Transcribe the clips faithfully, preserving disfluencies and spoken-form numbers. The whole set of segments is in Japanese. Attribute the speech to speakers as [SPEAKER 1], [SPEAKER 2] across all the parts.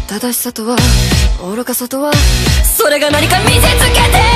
[SPEAKER 1] 正しさとは愚かさとはそれが何か見せつけてやる。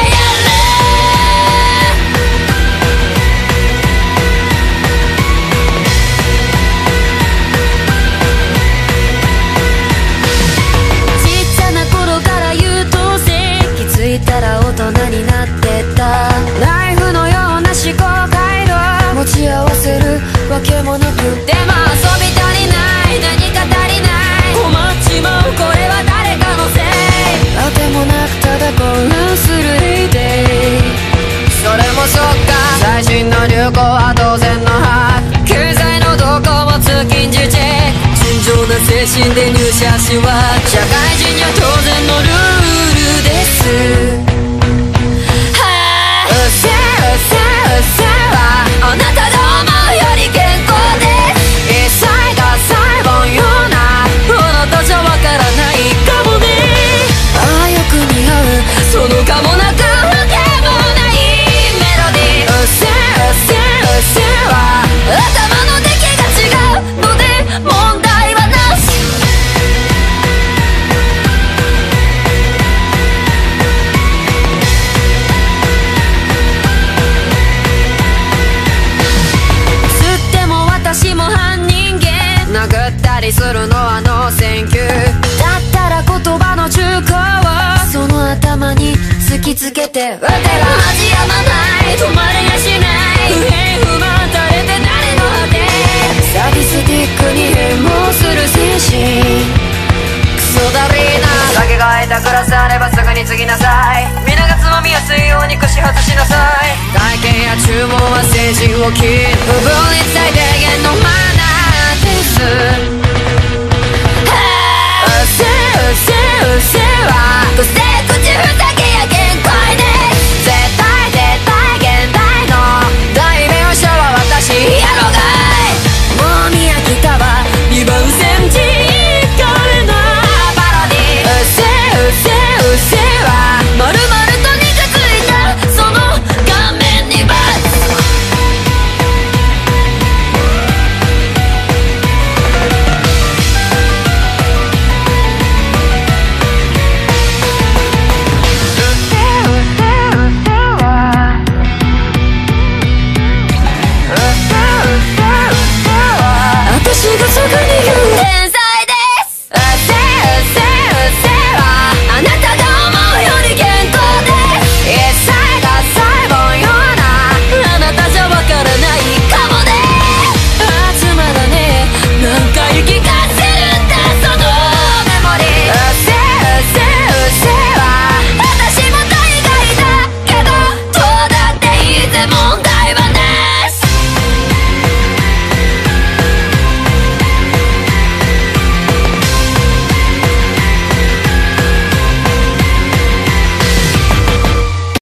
[SPEAKER 1] ちっちゃな頃から優等生、気づいたら大人になってた。ナイフのような思考回路持ち合わせるわけもなく、でも遊び足りない何か足りない困っちまうこれは誰かのせい。あてもなくただ混乱するエイデイ。それもそっか最新の流行は当然のハー経済の動向も通勤時チェック。純情な精神で入社しは社会人には当然のルールです。うっせえうっせえうっせえはあなたが思うより健康です。一切が細胞ようなあなたじゃわからないかもね。ああよく似合うそのかもなくわけもないメロディー。うっせえうっせえうっせえは頭の出来が違うので問題はなし。私も犯人間殴ったりするのはノーセンキューだったら言葉の中古をその頭に突きつけてわてが恥やまない止まれやしない不平不満垂れて誰の果てサディスティックに変貌する精神クソだりーな。酒が空いたグラスあればすぐに継ぎなさい。皆がつまみやすいように串外しなさい。会計や注文は政治を切る不分率最低限のマナーです。